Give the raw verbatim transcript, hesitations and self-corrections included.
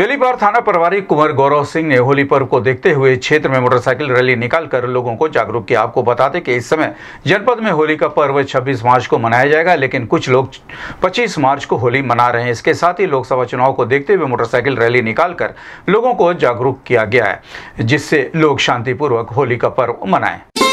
बेलीबार थाना प्रभारी कुंवर गौरव सिंह ने होली पर्व को देखते हुए क्षेत्र में मोटरसाइकिल रैली निकालकर लोगों को जागरूक किया। आपको बता दें कि इस समय जनपद में होली का पर्व छब्बीस मार्च को मनाया जाएगा, लेकिन कुछ लोग पच्चीस मार्च को होली मना रहे हैं। इसके साथ ही लोकसभा चुनाव को देखते हुए मोटरसाइकिल रैली निकालकर लोगों को जागरूक किया गया है, जिससे लोग शांतिपूर्वक होली का पर्व मनाएं।